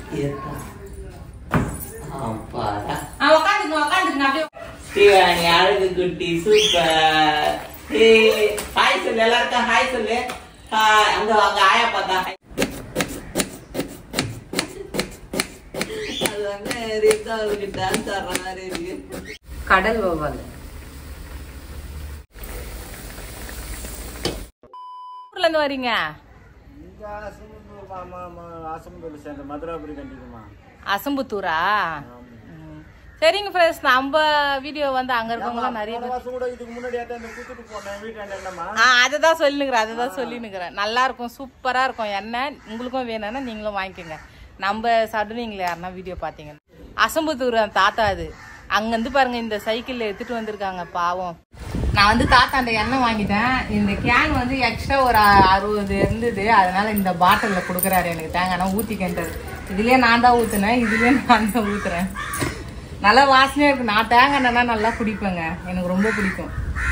ஸ்ரீவாணி அழகு குட்டி super. Hi சொல்லு எல்லாருக்கும், ஹாய் சொல்லு. அங்க வாங்க ஆயா பார்த்தா அது வந்து டான்ஸ் ஆடுற மாதிரி இருக்கு. கடல் வவ்வால் இருந்து வரீங்க? அசம்புத்தூரா? சரிங்க ஃப்ரெண்ட்ஸ், நம்ம வீடியோ வந்து அங்க இருக்கவங்க நிறைய அதுதான் சொல்லினுக்கிறேன். நல்லா இருக்கும், சூப்பரா இருக்கும் எண்ணெய். உங்களுக்கும் வேணும்னா நீங்களும் வாங்கிக்கோங்க. நம்ம சடுனீங்களே யாருன்னா வீடியோ பாத்தீங்கன்னா அசம்புத்தூர் அந்த தாத்தா அது அங்கிருந்து பாருங்க இந்த சைக்கிள் எடுத்துட்டு வந்திருக்காங்க பாவம். நான் வந்து தாத்தாண்ட எண்ணெய் வாங்கிட்டேன். இந்த கேன் வந்து எக்ஸ்ட்ரா ஒரு 60 இருந்தது, அதனால இந்த பாட்டில்ல கொடுக்குறாரு எனக்கு தேங்காய் ஊத்திக்கின்றது. இதுலயே நான் தான் ஊத்துனேன், இதுலயே நான் தான் ஊத்துறேன். நல்லா வாசனையா இருக்கு. நான் தேங்காய் எண்ணெய்னா நல்லா குடிப்பேங்க, எனக்கு ரொம்ப பிடிக்கும்.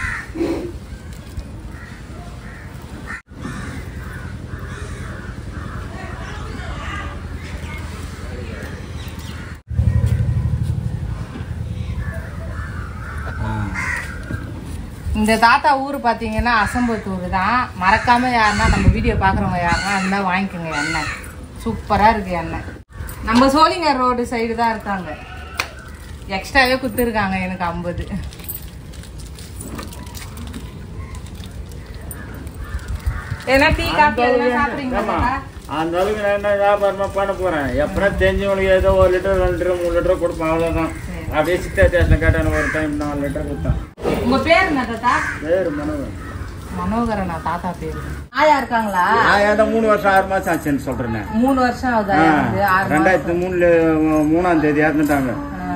இந்த தாத்தா ஊர் பாத்தீங்கன்னா அசம்பத்தூர் தான். மறக்காம யாருன்னா நம்ம வீடியோ பாக்குறவங்க யாருன்னா இருந்தா வாங்கிக்கோங்க. எண்ணெய் சூப்பரா இருக்கு எண்ணெய். நம்ம சோழிங்கர் ரோடு சைடு தான் இருக்காங்க. எக்ஸ்ட்ராவே குத்துருக்காங்க எனக்கு 50. ஏன்னா டீ காஃபி எல்லாம் சாப்பிடுறீங்களா? அந்த அளவுக்கு நான் என்ன வியாபாரமா பண்ண போறேன். எப்பறம் தெரிஞ்சவங்களுக்கு ஏதோ 1 லிட்டர் 2 லிட்டர் 3 லிட்டர் கொடுப்பேன், அவ்வளவுதான். அப்படியே சித்தா ஸ்டேஷன் கேட்டான ஒரு டைம் 4 லிட்டர் கொடுத்தேன். உங்க பேர் என்ன தாத்தா? பேரு மனோகர். மனோகரனா தாத்தா பேரு? ஆயா இருக்காங்களா? ஆயா தான் 3 வருஷம் 6 மாசம் ஆச்சுன்னு சொல்றேன். 3 வருஷம் ஆகுதா? 2003 தேதி இறந்துட்டாங்க.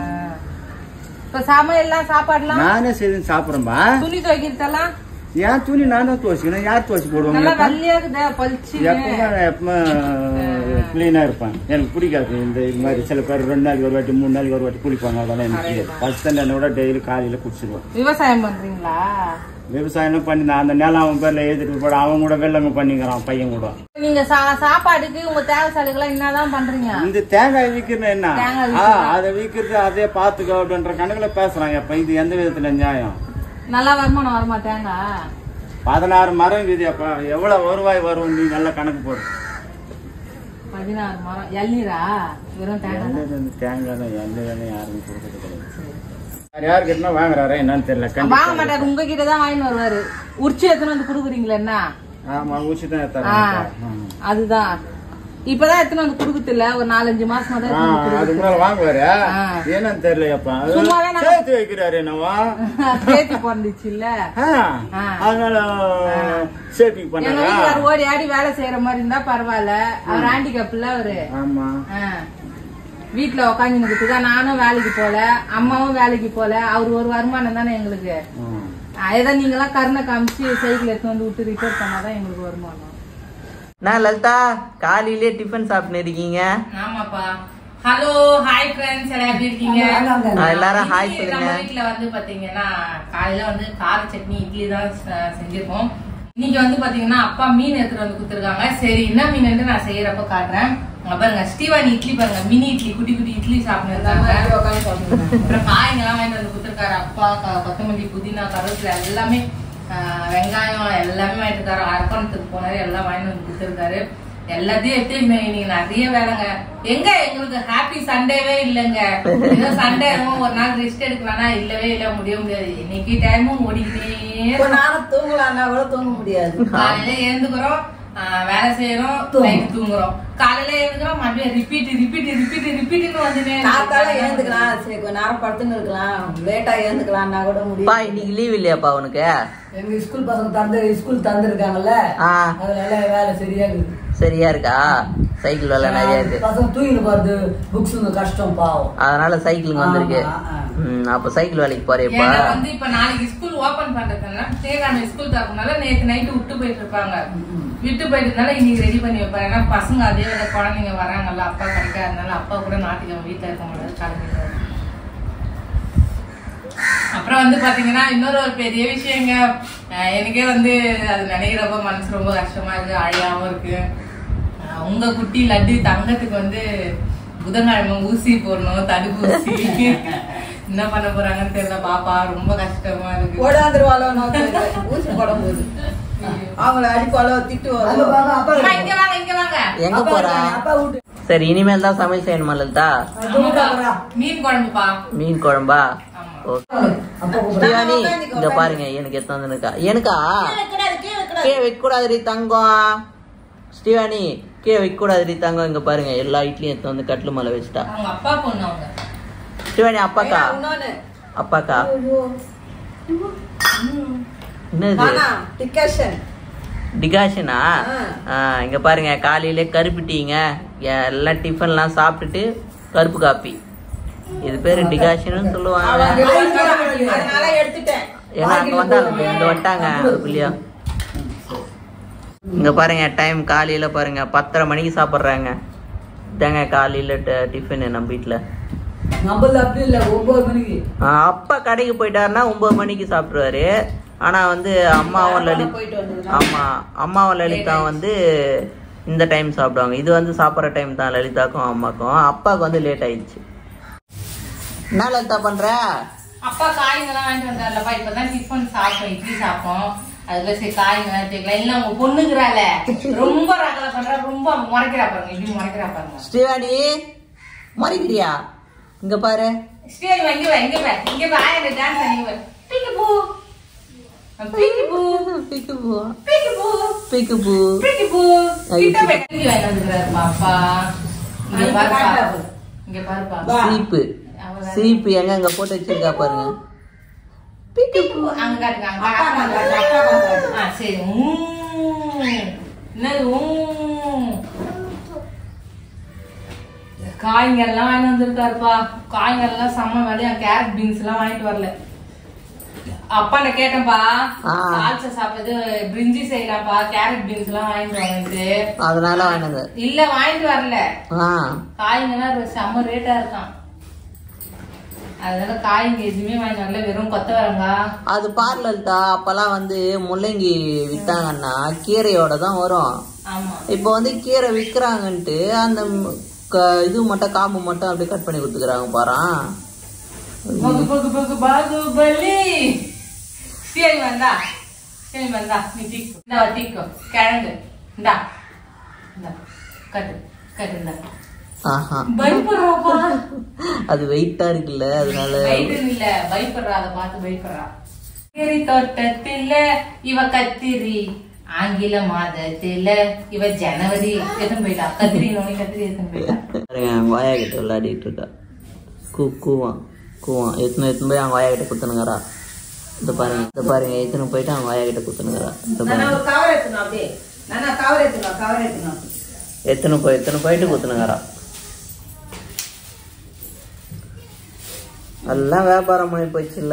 இப்ப சமையல்லாம் சாப்பாடுலாம் நானே செய்து சாப்பிடுறேன்பா. துணி துவைக்கிறதெல்லாம் ஏன் துணி நானே துவச்சிக்கணும், யார் துவச்சி போடுவாங்க? எப்பவுமே கிளீனா இருப்பேன். எனக்கு பிடிக்காது இந்த இது மாதிரி. சில பேர் 2 நாளைக்கு ஒரு வாட்டி 3 நாளைக்கு ஒரு வாட்டி குளிப்பாங்க, அதெல்லாம் எனக்கு பிடிக்காது. பஸ் தண்ணி விட டெய்லி காலையில குடிச்சிருவேன். விவசாயம் பண்றீங்களா? விவசாயம் பண்ணி நான் அந்த நிலம் அவன் பேர்ல எழுதிட்டு போட அவன் கூட வெள்ளங்க பண்ணிக்கிறான் பையன் கூட. நீங்க சாப்பாடுக்கு உங்க தேங்காய் சாலைகள்லாம் என்னதான் பண்றீங்க? இந்த தேங்காய் விற்கிறது என்ன, அதை விற்கிறது அதே பாத்துக்க அப்படின்ற கணக்குல பேசுறாங்க. இப்ப இது எந்த விதத்துல நியாயம்? நல்லா வருமானம் வருமா தேங்காய்? 16 மரம் இருக்குது. அப்ப எவ்வளவு வருவாய் வரும் நீ நல்ல கணக்கு போடு. 16 மரம். இளநீரா? வெறும் தேங்காய்? தேங்காய் தான். இளநீர் யாரும் கொடுக்கறது கிடையாது. யாரு கிட்ட வாங்குறாரு என்னன்னு தெரியல. வாங்க மாட்டாரு, உங்ககிட்டதான் வாங்கிட்டு வருவாரு. உரிச்சு எத்தனை வந்து குடுக்குறீங்களா? என்ன? ஆமா உரிச்சு தான் எடுத்தாரு. அதுதான் இப்பதான் எத்தனை வந்து குடுக்குது இல்ல, ஒரு 4-5 மாசமா தான் அதுக்கு மேல வாங்குவாரு. என்னன்னு தெரியலையாப்பா, சேர்த்து வைக்கிறாரு. என்னவா சேர்த்து போந்துச்சு இல்ல, அதனால சேர்த்து பண்ண ஓடி ஆடி வேலை செய்யற மாதிரி இருந்தா பரவாயில்ல. அவர் ஹேண்டிகேப் இல்ல அவரு. ஆமா வீட்டுல உக்காந்துன்னு தான். நானும் வேலைக்கு போல, அம்மாவும் வேலைக்கு போல. அவரு ஒரு வருமானம் தானே எங்களுக்கு. ஏதோ நீங்க எல்லாம் கருணை காமிச்சு சைக்கிள் எடுத்து வந்து விட்டு ரிப்பேர் பண்ணாதான் எங்களுக்கு வருமானம். நான் லலிதா காலையிலே டிஃபன் சாப்பிட்டு இருக்கீங்க? ஆமாப்பா. ஹலோ ஹாய் ஃப்ரெண்ட்ஸ், எல்லாம் எப்படி இருக்கீங்க? எல்லாரும் ஹாய் சொல்லுங்க. நம்ம வீட்ல வந்து பாத்தீங்கன்னா காலையில வந்து கார சட்னி இட்லி தான் செஞ்சிருக்கோம். இன்னைக்கு வந்து பாத்தீங்கன்னா அப்பா மீன் எடுத்துட்டு வந்து கொடுத்துருக்காங்க. சரி என்ன மீன் நான் செய்யறப்ப காட்டுறேன். பாருங்க ஸ்ரீவாணி இட்லி பாருங்க, மினி இட்லி குட்டி குட்டி இட்லி சாப்பிட்டு இருக்காங்க. அப்புறம் காய்ங்க எல்லாம் வாங்கிட்டு வந்து கொடுத்துருக்காரு அப்பா. கொத்தமல்லி புதினா கருவேப்பிலை எல்லாமே வெங்காயம் எல்லாமே வாங்கிட்டு இருக்காரு. அரப்பணத்துக்கு போனாரு, எல்லாம் வாங்கிட்டு வந்து கொடுத்துருக்காரு. எல்லாத்தையும் எடுத்து இன்னைக்கு நிறைய வேலைங்க. எங்க எங்களுக்கு ஹாப்பி சண்டேவே இல்லைங்க. ஏதோ சண்டே ஒரு நாள் ரெஸ்ட் எடுக்கலாம்னா இல்லவே இல்ல, முடியாது. இன்னைக்கு டைமும் ஓடிக்கிட்டே தூங்கலாம்னா கூட தூங்க முடியாது. காலையில எழுந்துக்கிறோம், வேலை செய்யறோம், நைட்டு தூங்குறோம். காலையில எழுந்துக்கிறோம், மறுபடியும் ரிப்பீட்னு வந்துட்டே எழுந்துக்கலாம். சரி கொஞ்ச நேரம் படுத்துன்னு இருக்கலாம், லேட்டா எழுந்துக்கலாம்னா கூட முடியும். இன்னைக்கு லீவ் இல்லையாப்பா உனக்கு? எங்க ஸ்கூல் பசங்க ஸ்கூல் தந்துருக்காங்கல்ல, அதனால வேலை சரியா இருக்கா? சைக்கிள் வேலை நிறைய இருக்கு. பசங்க தூக்கிட்டு போறது புக்ஸ் கஷ்டம் பாவம், அதனால சைக்கிள் வந்திருக்கு. அப்ப சைக்கிள் வேலைக்கு போறேப்பா. வந்து இப்ப நாளைக்கு ஸ்கூல் ஓபன் பண்றதுனால தேகான ஸ்கூல் தரதுனால நேத்து நைட்டு விட்டு போயிட்டு இருப்பாங்க. விட்டு போயிட்டதுனால இன்னைக்கு ரெடி பண்ணி வைப்பாங்க. ஏன்னா பசங்க அதே வேலை குழந்தைங்க வராங்கல்ல, அப்பா கிடைக்காதனால அப்பா கூட நாட்டுக்கு வீட்டுல இருக்க முடியாது, கிளம்பிடுவாரு. அப்புறம் வந்து பாத்தீங்கன்னா இன்னொரு ஒரு பெரிய விஷயங்க, எனக்கே வந்து அது நினைக்கிறப்ப மனசு ரொம்ப கஷ்டமா இருக்கு, அழியாவும் இருக்கு. உங்க குட்டி லட்டு தங்கத்துக்கு வந்து புதன்கிழமை ஊசி போடணும், தடுப்பூசி. என்ன பண்ண போறாங்கன்னு தெரியல பாப்பா. ரொம்ப கஷ்டமா இருக்கு. ஓடாந்துருவாளோ ஊசி போடும் போது அவங்கள அடிப்பாளோ திட்டுவாளோ. இங்க வாங்க, இங்க வாங்க. எங்க போறா? சரி, இனிமேல் தான் சமையல் செய்யணுமா லலிதா? மீன் குழம்புப்பா. மீன் குழம்பா? ஸ்ரீவாணி இங்க பாருங்க, எனக்கு எத்தனை இருக்கா? எனக்கா கீழே வைக்க கூடாதுரி தங்கம். ஸ்ரீவாணி கீழே வைக்க கூடாதுரி தங்கம். இங்க பாருங்க, எல்லா இட்லியும் எடுத்து வந்து கட்டில் மேல வச்சுட்டா. அவங்க அப்பா பொண்ணு அவங்க. ஸ்ரீவாணி அப்பாக்கா? அப்பாக்கா என்னது? டிகாஷனா? இங்க பாருங்க, காலையில கருப்பு டீங்க, எல்லாம் டிஃபன்லாம் சாப்பிட்டுட்டு கருப்பு காப்பி. இது பேரு டிகாஷன் சொல்லுவாங்க. ஏன்னா அங்க வந்தாங்க, இங்க வந்துட்டாங்க அதுக்குள்ளயா. இங்க பாருங்க, டைம் காலையில பாருங்க 10:30 மணிக்கு சாப்பிடுறாங்க. இதாங்க காலையில டிஃபன் நம்ம வீட்டுல. அப்படி இல்ல, 9 மணிக்கு. அப்பா கடைக்கு போயிட்டாருன்னா 9 மணிக்கு சாப்பிடுவாரு. ஆனா வந்து அம்மாவும் லலிதா வந்து இந்த டைம் சாப்பிடுவாங்க. இது வந்து சாப்பிட்ற டைம் தான் லலிதாக்கும் அம்மாக்கும். அப்பாவுக்கு வந்து லேட் ஆயிடுச்சு. என்ன லலிதா பண்ற? அப்பா காய்கெல்லாம் வாங்கிட்டு வந்தாருலப்பா. இப்பதான் டிஃபன் சாப்பிட்டோம், இட்லி சாப்பிட்டோம். அதுல சரி காய்கெல்லாம் தேக்கலாம். இல்ல உங்க பொண்ணுங்கிறால ரொம்ப ரகல பண்றா, ரொம்ப முறைக்கிறா பாருங்க. இப்படி முறைக்கிறா பாருங்க. ஸ்ரீவாணி முறைக்கிறியா? இங்க பாரு ஸ்ரீவாணி, இங்க வா, இங்க வா, இங்க வா. இந்த டான்ஸ் அடிங்க. பிக்கு பூ பிக்கு பூ பிக்கு பூ பிக்கு பூ பிக்கு பூ பிக்கு பூ. கிட்ட போய் கட்டி வாங்கிட்டு பாப்பா. இங்க பாருப்பா, இங்க பாருப்பா. சீப்பு சீப்பு எங்க அங்க போட்டு வச்சிருக்கா பாருங்க. பிக்கு பூ அங்க காட்டுங்க. சரி. காய்கெல்லாம் வாங்கிட்டு வந்திருக்காருப்பா. காய்கெல்லாம் செம்ம வேலையா. கேரட் பீன்ஸ் எல்லாம் வாங்கிட்டு வரல. அப்பாண்ட கேட்டேன்பா, சால்சா சாப்பிட்டது பிரிஞ்சி செய்யலாம்ப்பா, கேரட் பீன்ஸ் எல்லாம் வாங்கிட்டு வாங்கிட்டு. அதனால வாங்கினது இல்ல, வாங்கிட்டு வரல. காய்கெல்லாம் செம்ம ரேட்டா இருக்கான். அதனால காய்ங்க எதுவுமே வாங்கி வரல. வெறும் கொத்தவரங்காய். அது பார்லல்டா அப்பெல்லாம் வந்து முள்ளங்கி வித்தாங்கன்னா கீரையோட தான் வரும். இப்ப வந்து கீரை விக்கிறாங்கன்ட்டு அந்த இது மட்டும் காம்பு மட்டும் அப்படியே கட் பண்ணி கொடுத்துக்கிறாங்க பாரு. பாகுபலி. சரி வந்தா, சரி வந்தா. நீ தீக்கோ, தீக்கோ கிழங்கு. இந்தா கட்டு கட்டு. இந்தா பயப்படுறாப்பா. அது வெயிட்டா இருக்குல்ல, அதனால இல்ல பயப்படுறா. அதை பார்த்து பயப்படுறா. கத்திரி தோட்டத்தில இவ கத்திரி, ஆங்கில மாதத்தில இவ ஜனவரி. எதுவும் போயிட்டா கத்திரி நோய். கத்திரி எதுவும் போயிட்டா. வாயா கிட்ட விளையாடிட்டு இருக்கா. கூவான் கூவான் எத்தனை போய் அவங்க வாயா கிட்ட குத்துனுங்கிறா. இந்த பாருங்க எத்தனை போயிட்டு அவங்க வாயா கிட்ட குத்துனுங்கிறா. எத்தனை போயிட்டு குத்துனுங்கிறா. எல்லாம் வியாபாரம் பண்ணி போச்சுல்ல.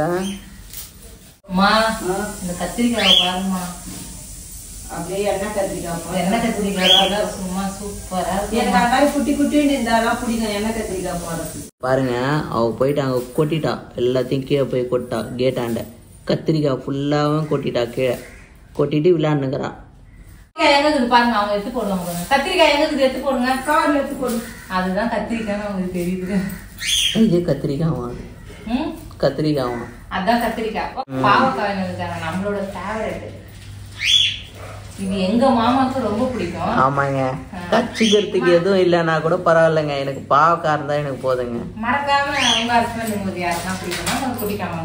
இந்த கத்திரிக்காய் பாருமா, அப்படியே எண்ணெய் கத்திரிக்காய் சும்மா சூப்பரா குட்டி குட்டி இருந்தாலும் பிடிக்கும். எண்ணெய் கத்திரிக்காய் போடுறது பாருங்க. அவ போயிட்டு அங்க கொட்டிட்டா, எல்லாத்தையும் கீழே போய் கொட்டா. கேட்டாண்ட கத்திரிக்காய் ஃபுல்லாவும் கொட்டிட்டா. கீழே கொட்டிட்டு விளையாண்டுங்கிறான். எங்க பாருங்க, அவங்க எடுத்து போடுவாங்க. கத்திரிக்காய் எங்க எடுத்து போடுங்க, கவர்ல எடுத்து போடுங்க. அதுதான் கத்திரிக்காய் அவங்களுக்கு தெரியுது. இது கத்திரிக்காய் கத்திரிக்காய் அதான் கத்திரிக்காய். பாவக்காய் நம்மளோட ஃபேவரட். இது எங்க மாமாவுக்கு ரொம்ப பிடிக்கும். ஆமாங்க, கச்சிக்கிறதுக்கு எதுவும் இல்லைன்னா கூட பரவாயில்லைங்க, எனக்கு பாவக்காய் இருந்தா எனக்கு போதுங்க. மறக்காம உங்க ஹஸ்பண்ட் உங்களுக்கு யாருக்கா பிடிக்குமா பிடிக்காம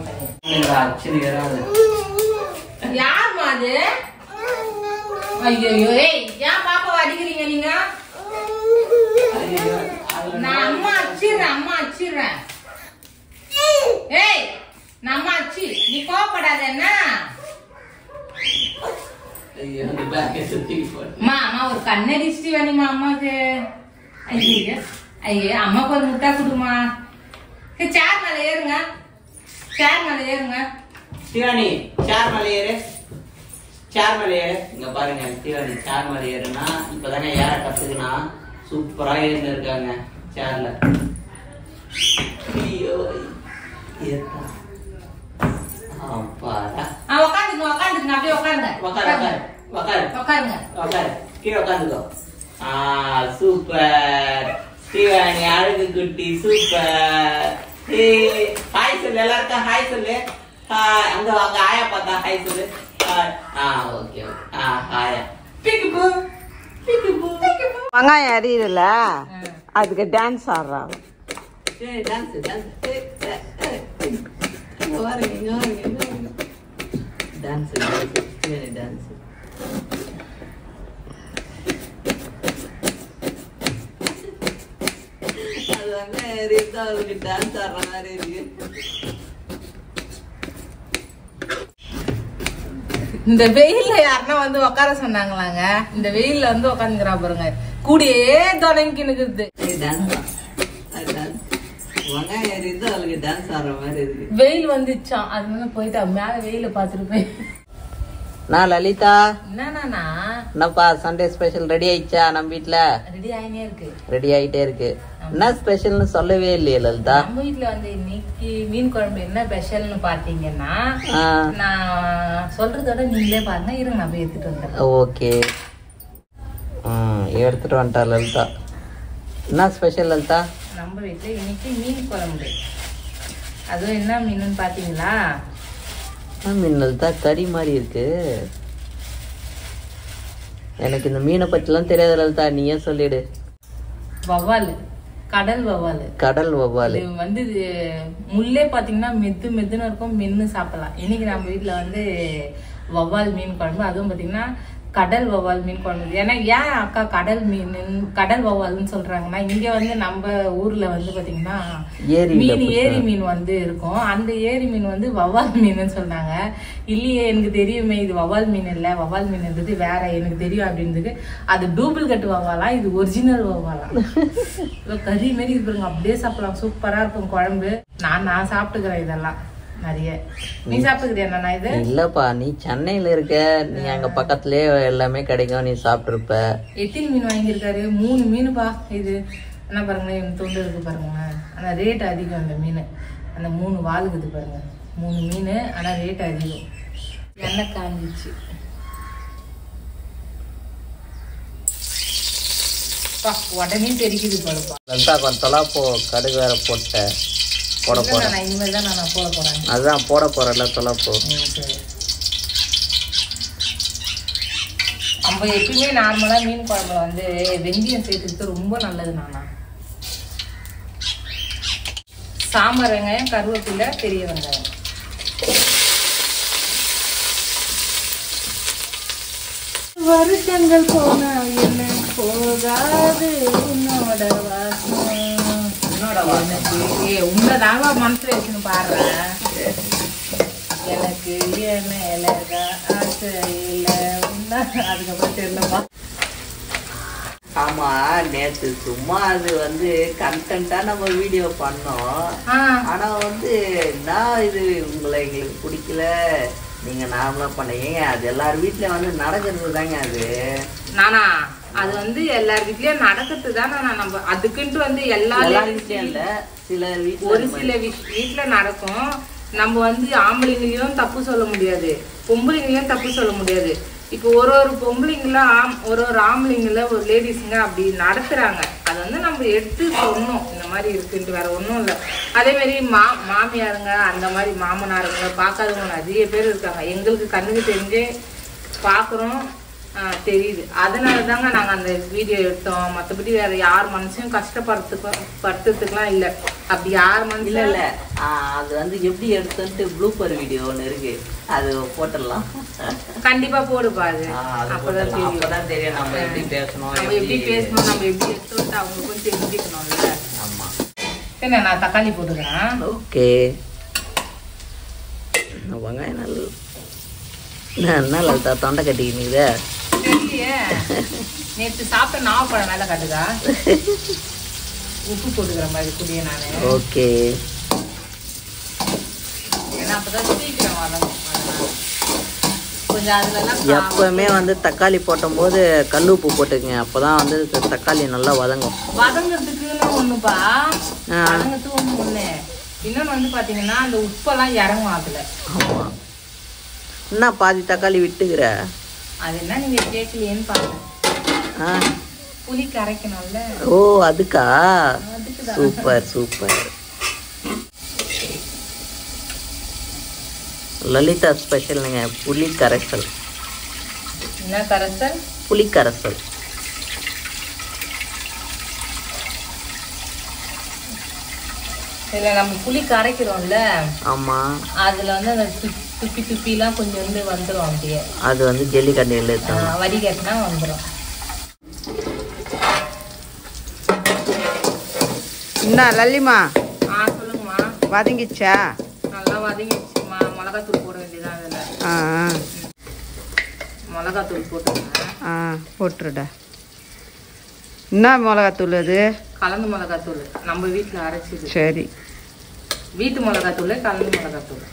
யாருமா அது? ஐயோ ஏன் பாப்பா அடிக்கிறீங்க நீங்க? நான் அம்மா அச்சிடுறேன். ஏய் நம்ம அச்சி, நீ கோவப்படாத. என்ன அம்மா ஒரு கண்ணடி வேணுமா அம்மாக்கு? ஐயோ ஐயோ, அம்மாக்கு ஒரு முட்டா கொடுமா. சேர் மேல ஏறுங்க, சேர் மேல ஏறுங்க. சிவானி சேர் மேல ஏறு, சேர் மேல ஏறு. இங்க பாருங்க சிவானி சேர் மேல ஏறுனா இப்பதானே ஏற கத்துக்குனா சூப்பரா ஏறின்னு இருக்காங்க சேர்ல. உட்காந்துங்க அப்படியே உட்காருங்க. கீழே உட்காந்துக்கோ. சூப்பர். ஸ்ரீவாணி அழகு குட்டி சூப்பர். ஹாய் சொல்லு எல்லாருக்கும், ஹாய் சொல்லு. ஹாய். அங்க வாங்க, ஆயா பார்த்தா ஹாய் சொல்லு. Okay okay. ஹாயா. பிக்குபு பிக்குபு. வெங்காயம் அறியல, அதுக்கு டான்ஸ் ஆடுறாங்க. Dance dance. இங்க வாருங்க, இங்க வாருங்க, இங்க வாருங்க. Dance dance dance. அது வெங்காயம் அறியதான் அதுக்கு டான்ஸ் ஆடுற மாதிரி இருக்கு. இந்த வெயில்ல யாருன்னா வந்து உட்கார சொன்னாங்களாங்க. இந்த வெயில்ல வந்து உட்காந்துக்கிறா பாருங்க, கூடியே தொடங்கி நிக்குது. வெயில் வந்துச்சான், அதனால போயிட்டு மேல வெயில பாத்துட்டு போய். நான் லலிதா. என்னன்னா என்னப்பா சண்டே ஸ்பெஷல் ரெடி ஆயிடுச்சா? நம்ம வீட்டுல ரெடி ஆயினே இருக்கு. ரெடி ஆயிட்டே இருக்கு. என்ன ஸ்பெஷல்னு சொல்லவே இல்லையே லலிதா. நம்ம வீட்டுல வந்து இன்னைக்கு மீன் குழம்பு என்ன ஸ்பெஷல்னு பாத்தீங்கன்னா, நான் சொல்றதோட நீங்களே பாருங்க. இருங்க நான் போய் எடுத்துட்டு வந்துடுறேன். ஓகே. எடுத்துட்டு வந்துட்டா லலிதா. என்ன ஸ்பெஷல் லலிதா? நம்ம வீட்டுல இன்னைக்கு மீன் குழம்பு. அதுவும் என்ன மீன் பாத்தீங்களா? மீன் லலிதா கறி மாதிரி இருக்கு. எனக்கு இந்த மீனை பற்றிலாம் தெரியாது லலிதா, நீயே சொல்லிடு. வவ்வாலு, கடல் வவ்வாலு. கடல் வவ்வாலு வந்து முள்ளே பாத்தீங்கன்னா மெத்து மெத்துன்னு இருக்கும், மென்னு சாப்பிடலாம். இன்னைக்கு நம்ம வீட்டுல வந்து வவ்வால் மீன் குழம்பு. அதுவும் பாத்தீங்கன்னா கடல் வவ்வால் மீன் குழம்பு. ஏன்னா ஏன் அக்கா கடல் மீன் கடல் வவ்வால்னு சொல்றாங்கன்னா, இங்க வந்து நம்ம ஊர்ல வந்து பாத்தீங்கன்னா மீன் ஏரி மீன் வந்து இருக்கும். அந்த ஏரி மீன் வந்து வவ்வால் மீன் சொன்னாங்க. இல்லையே எனக்கு தெரியுமே, இது வவ்வால் மீன் இல்ல, வவ்வால் மீன் இருந்தது வேற, எனக்கு தெரியும் அப்படின்றது. அது டூப்ளிகேட் வவ்வாலா, இது ஒரிஜினல் வவ்வாலா. கறி மாரி இருப்பாங்க, அப்படியே சாப்பிடலாம். சூப்பரா இருக்கும் குழம்பு. நான் சாப்பிட்டுக்கிறேன் இதெல்லாம் நிறைய. நீ சாப்பிட்டுக்கிறியா? இது இல்லப்பா, நீ சென்னையில இருக்க, நீ அங்க பக்கத்துலயே எல்லாமே கிடைக்கும், நீ சாப்பிட்டுருப்ப. எத்தனை மீன் வாங்கியிருக்காரு? 3 மீனுப்பா. இது என்ன பாருங்களேன், என் தொண்டு இருக்கு பாருங்க. ஆனா ரேட் அதிகம் அந்த மீன். அந்த 3 வாளுக்குது பாருங்க, 3 மீன். ஆனா ரேட் அதிகம். எண்ணெய் காஞ்சிச்சு. உடனே தெரிக்குது பாருப்பா. கொஞ்சம் தொலாப்போ கடுகு வேற போட்ட போட போறேன். இனிமேல் தான் நான் போட போறேன். அதுதான் போட போறேன்ல தொலாப்போ. நம்ம எப்பயுமே நார்மலா மீன் குழம்புல வந்து வெந்தயம் சேர்த்துக்கிட்டு ரொம்ப நல்லது. நானா சாம்பார் வெங்காயம், கருவேப்பிலை, பெரிய வெங்காயம். வருஷங்கள் போனா என்ன போகாது உன்னோட வாசம். உன்னதாவா மனசுல வச்சுன்னு பாடுறேன். எனக்கு என்ன ஆசை இல்ல உன்ன. அதுக்கப்புறம் தெரியலப்பா. ஆமா, நேத்து சும்மா அது வந்து கண்டென்ட்டா நம்ம வீடியோ பண்ணோம். ஆனா வந்து நான் இது எங்களுக்கு பிடிக்கல, நீங்க நார்மலா பண்ணீங்க. அது எல்லார் வீட்லயும் வந்து நடக்கிறது தாங்க. அது நானா அது வந்து எல்லார் வீட்லயும் நடக்கிறது தானே. நம்ம அதுக்குன்ட்டு வந்து எல்லாரும் வீட்லயும் இல்ல, சில வீட்ல ஒரு சில வீட்டுல நடக்கும். நம்ம வந்து ஆம்பளைங்களையும் தப்பு சொல்ல முடியாது, பொம்பளைங்களையும் தப்பு சொல்ல முடியாது. இப்போ ஒரு பொம்பளைங்களும் ஒரு ஆம்பளைங்கள ஒரு லேடிஸுங்க அப்படி நடத்துறாங்க. அதை வந்து நம்ம எடுத்து சொன்னோம், இந்த மாதிரி இருக்குன்ட்டு. வேற ஒன்றும் இல்லை. அதே மாதிரி மாமியாருங்க, அந்த மாதிரி மாமனாருங்க பார்க்காதவங்க நிறைய பேர் இருக்காங்க. எங்களுக்கு கண்ணுக்கு தெரிஞ்சே பார்க்குறோம், தெரியுது. அதனால தாங்க நாங்கள் அந்த வீடியோ எடுத்தோம். மற்றபடி வேற யார் மனசையும் கஷ்டப்படுத்துறதுக்குலாம் இல்லை. அப்படி யார் மனசு இல்லை. அது வந்து எப்படி எடுத்துட்டு ப்ளூப்பர் வீடியோ ஒன்று இருக்கு, அது போட்டுடலாம். கண்டிப்பா போடுப்பா. அது அப்பதான் தெரியும் நம்ம எப்படி பேசணும், நம்ம எப்படி எடுத்துட்டு அவங்களுக்கும் தெரிஞ்சுக்கணும்ல. ஆமா. என்ன நான் தக்காளி போட்டுக்கிறேன். ஓகே. வெங்காயம் நல்லா தொண்டை கட்டிக்கினீங்க. நேற்று சாப்பிட்ட நாவப்பழம் நல்லா கட்டுதா. உப்பு போட்டுக்கிற மாதிரி கூடிய நானு. ஓகே. ஏன்னா அப்பதான் சீக்கிரம் வதங்கும். கொஞ்சம் அதுல எப்பவுமே வந்து தக்காளி போட்டும் போது கல் உப்பு போட்டுக்கங்க, அப்பதான் வந்து தக்காளி நல்லா வதங்கும். வதங்கிறதுக்குன்னு ஒண்ணுப்பா, வதங்கிறதுக்கு ஒண்ணு. இன்னொன்னு வந்து பாத்தீங்கன்னா அந்த உப்பெல்லாம் இறங்கும் அதுல. ஆமா. என்ன பாதி தக்காளி விட்டுக்கிற? அது என்ன நீங்க கேட்கலையேன்னு பாருங்க. புளி கரைக்கணும்ல. ஓ அதுக்கா? Super super. லலிதா ஸ்பெஷல்ங்க புளி கரைசல். என்ன கரைசல்? புளி கரைசல். இதுல நம்ம புளி கரைக்கிறோம்ல. ஆமா. அதுல வந்து அந்த துப்பி துப்பிலாம் கொஞ்சம் வந்து வந்துடும். அப்படியே அது வந்து ஜல்லிக்கட்டையில் வடிகட்டினா வந்துடும். என்ன லல்லிமா சொல்லுங்கம்மா. வதங்கிச்சா? நல்லா வதங்கிடுச்சுமா. மிளகாத்தூள் போட வேண்டியதான் அதில். மிளகாத்தூள் போட்டுருங்க. போட்டுருடா. என்ன மிளகாத்தூள் அது? கலந்து மிளகாத்தூள் நம்ம வீட்டில் அரைச்சிது. சரி. வீட்டு மிளகாத்தூள் கலந்து மிளகாத்தூள்.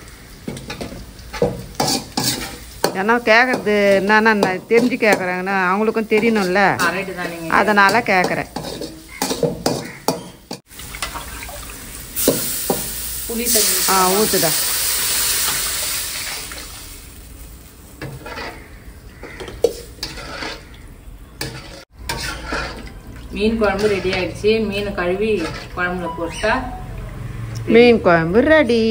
ஏன்னா கேட்கறது என்னன்னா தெரிஞ்சு கேட்குறாங்கன்னா அவங்களுக்கும் தெரியணும்ல, அதனால கேட்குறேன். புளி தண்ணி ஊற்றுடா. மீன் குழம்பு ரெடி ஆயிடுச்சு. மீன் கழுவி குழம்புல போட்டா மீன் குழம்பு ரெடி.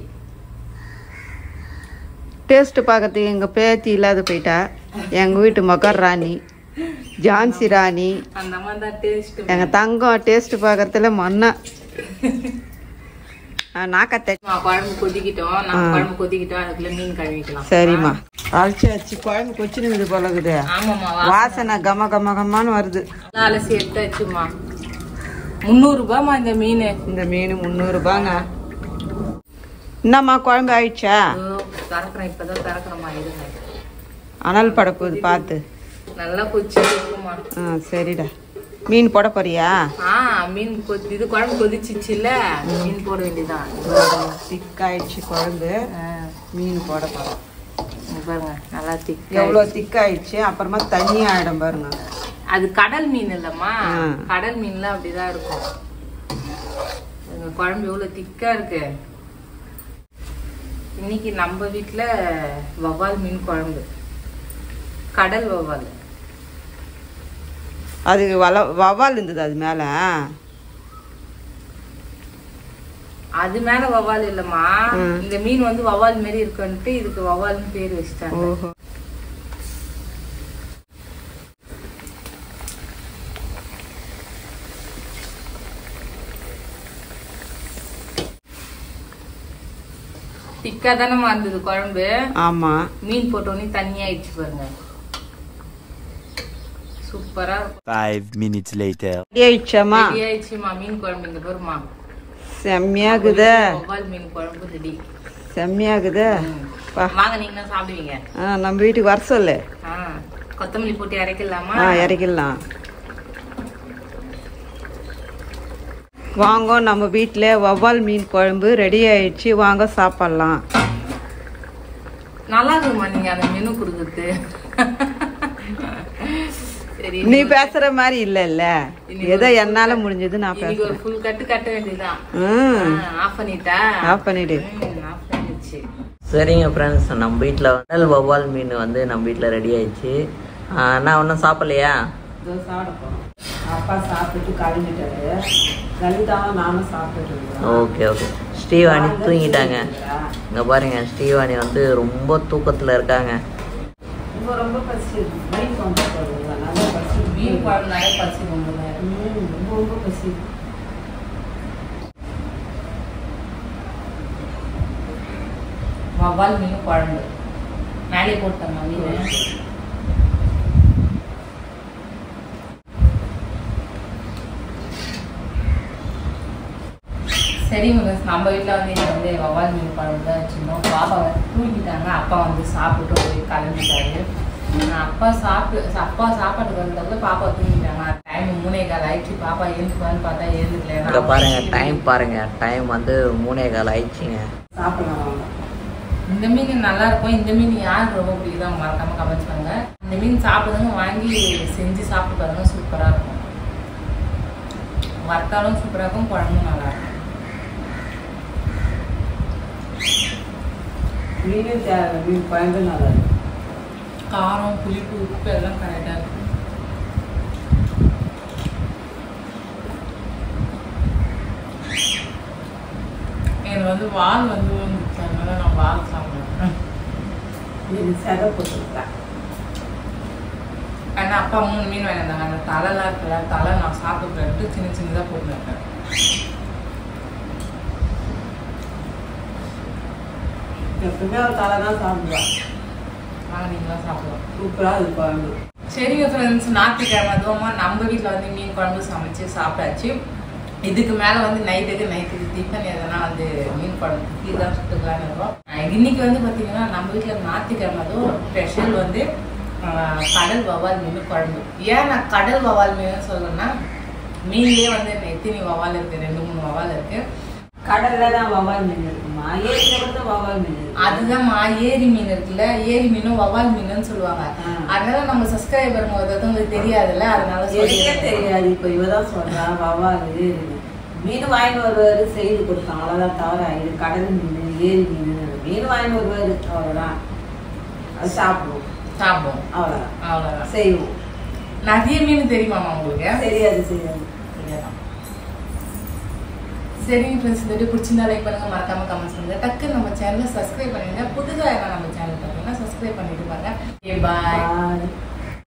டேஸ்ட் பார்க்கறதுக்கு எங்கள் பேத்தி இல்லாத போயிட்டா. எங்கள் வீட்டு மகர் ராணி ஜான்சி ராணி அந்த மாதிரி தான் டேஸ்ட். எங்கள் தங்கம் டேஸ்ட் பார்க்கறதுல மண்ணா நாக்கத்தை. குழம்பு கொதிக்கிட்டோம். நம்ம குழம்பு கொதிக்கிட்டோம். அதுக்குள்ள மீன் கழுவிக்கலாம். சரிம்மா. அரைச்சி குழம்பு கொச்சினுக்குது போலக்குது. ஆமாம்மா. வாசனை கம கம கம்மான்னு வருது. அலசி எடுத்தாச்சுமா. 300 ரூபாய்மா இந்த மீன். இந்த மீன் 300 ரூபாங்க. என்னம்மா குழம்பு ஆயிடுச்சா? திறக்கிறேன். இப்பதான் திறக்கிறோமா. இருங்க. அனல் பட போகுது பார்த்து. நல்லா கொச்சி இருக்குமா. சரிடா. மீன் போட போறியா? மீன் இது குழம்பு கொதிச்சிச்சுல. மீன் போட வேண்டியதான். திக்காயிடுச்சு குழம்பு. மீன் போட போறோம். பாருங்க நல்லா திக். எவ்வளவு திக்காயிடுச்சு. அப்புறமா தண்ணி ஆயிடும் பாருங்க. அது கடல் மீன் இல்லம்மா. கடல் மீன்ல அப்படிதான் இருக்கும். குழம்பு எவ்வளவு திக்கா இருக்கு. இன்னைக்கு நம்ம வீட்டுல வவ்வால் மீன் குழம்பு. கடல் வவ்வால். அது வவ்வால் இருந்தது அது மேல. அது மேல வவ்வால் இல்லம்மா. இந்த மீன் வந்து வவ்வால் மாதிரி இருக்குன்ட்டு இதுக்கு வவ்வால்னு பேர் வச்சிட்டாங்க. திக்கா தானே இருந்தது குழம்பு. ஆமா. மீன் போட்டோன்னே தண்ணி ஆயிடுச்சு பாருங்க. சூப்பரா 5 minutes later. ரெடி ஆயிடுச்சுமா மீன் குழம்பு. இங்க பாருமா. செம்மையாகுது. வவ்வால் மீன் குழம்பு ரெடி. செம்மையாகுது. வாங்க நீங்க சாப்பிடுவீங்க. நம்ம வீட்டுக்கு வர சொல்லு. கொத்தமல்லி போட்டு இறக்கலாமா? இறக்கலாம். வாங்க நம்ம வீட்டில் வவ்வால் மீன் குழம்பு ரெடி ஆயிடுச்சு. வாங்க சாப்பிடலாம். நல்லா இருக்குமா நீங்க அந்த மெனு கொடுக்குறது? நீ பேசுற மாதிரி இல்ல. ஏதோ என்னால முடிஞ்சது நான் பேசுறேன். ஒரு ஃபுல் கட்டு கட்ட வேண்டியதுதான். ஆஃப் பண்ணிட்டா? ஆஃப் பண்ணிடு. ஆஃப் பண்ணிடுச்சு. சரிங்க ஃப்ரெண்ட்ஸ், நம்ம வீட்டில் வந்து வவ்வால் மீன் வந்து நம்ம வீட்டில் ரெடி ஆயிடுச்சு. நான் ஒன்றும் சாப்பிடலையா? சாப்பிட போறோம். அப்பா சாப்பிட்டு கிளம்பிட்டாரு. லலிதாவும் நானும் சாப்பிட்டு. Okay okay. ஸ்ரீவாணி தூங்கிட்டாங்க. இங்கே பாருங்க, ஸ்ரீவாணி வந்து ரொம்ப தூக்கத்தில் இருக்காங்க. ரொம்ப பசி. மீன் குழம்புனாலே பசி. ரொம்ப பசி. வவ்வால் மீன் குழம்பு மேலே போட்டோம். மீன் சரிங்க. நம்ம வீட்டில் வந்து வவ்வால் மீன் குழம்பு தான் வச்சுருந்தோம். பாப்பா தூக்கிட்டாங்க. அப்பா வந்து சாப்பிட்டு போய் கிளம்பிட்டாரு. அப்பா சாப்பாட்டுக்கு வந்ததுல பாப்பா தூங்கிட்டாங்க. டைம் 3:15 ஆயிடுச்சு. பாப்பா எழுந்துக்குவான்னு பார்த்தா எழுந்துக்கல. பாருங்க டைம் வந்து 3:15 ஆயிடுச்சுங்க. சாப்பிடலாம். இந்த மீன் நல்லா இருக்கும். இந்த மீன் யாருக்கு ரொம்ப பிடிக்குதோ மறக்காம கமெண்ட் பண்ணுங்க. இந்த மீன் சாப்பிடுங்க, வாங்கி செஞ்சு சாப்பிட்டு பாருங்க. சூப்பரா இருக்கும். வறுத்தாலும் சூப்பரா இருக்கும், குழம்பும் நல்லா இருக்கும். மீன் குழம்பு நல்லா இருக்கும். காரம், புளிப்பு, உப்பு எல்லாம் கரெக்டா இருக்கும். வந்து வால் வந்து அதனால நான் வால் சாப்பிடுவேன். செதை போட்டுருக்கேன். ஆனால் அப்பா 3 மீன் வாங்கியிருந்தாங்க. அந்த தலைலாம் இருக்குல்ல, தலை நான் சாப்பிட்டு சின்ன சின்னதாக போட்டுருக்கேன். எப்பவுமே ஒரு தலை தான் சாப்பிடுவேன். நாங்கள் நீங்களாம் சாப்பிடுவோம். சூப்பராக அது குழம்பு. சரிங்க ஃப்ரெண்ட்ஸ், ஞாயிற்றுக்கிழமை அதுவுமா நம்ம வீட்டில் வந்து மீன் குழம்பு சமைச்சு சாப்பிட்டாச்சு. இதுக்கு மேலே வந்து நைட்டுக்கு டிஃபன் எதனா வந்து மீன் குழம்பு டீ தான் சுட்டுக்கலான்னு இருக்கோம். இன்னைக்கு வந்து பார்த்தீங்கன்னா நம்ம வீட்டில் ஞாயிற்றுக்கிழமை அதுவும் ஸ்பெஷல் வந்து கடல் வவால் மீன் குழம்பு. ஏன் நான் கடல் வவால் மீன் சொல்றேன்னா, மீன்லேயே வந்து எத்தனை வவால் இருக்குது, 2-3 வவால் இருக்குது. கடல்ல தான் வவால் மீன் இருக்குமா? ஏரியில வந்து வவால் மீன் இருக்கு. அதுதான் ஏரி மீன் இருக்குல்ல, ஏரி மீனும் வவால் மீனுன்னு சொல்லுவாங்க. அதனால நம்ம சப்ஸ்கிரைபர் உங்களுக்கு தெரியாதுல்ல, அதனால தெரியாது. இப்ப இவதான் சொல்றா வவால் மீன் வாங்கி வருவாரு, செய்து கொடுத்தாங்க. அவ்வளவுதான். தவிர இது கடல் மீன், ஏரி மீன் வாங்கி வருவாரு, அவ்வளவுதான். அது சாப்பிடுவோம் அவ்வளவுதான் செய்வோம். நிறைய மீன் தெரியுமாமா உங்களுக்கு? தெரியாது. சரிங்க ஃப்ரெண்ட்ஸ், இந்த வீடியோ பிடிச்சிருந்தா லைக் பண்ணுங்க, மறக்காம கமெண்ட்ஸ் பண்ணுங்க. டக்கு நம்ம சேனலை சப்ஸ்கிரைப் பண்ணுங்க. புதுசாக நம்ம சேனல் பார்த்தீங்கன்னா சப்ஸ்கிரைப் பண்ணிட்டு பாருங்க. பாய்.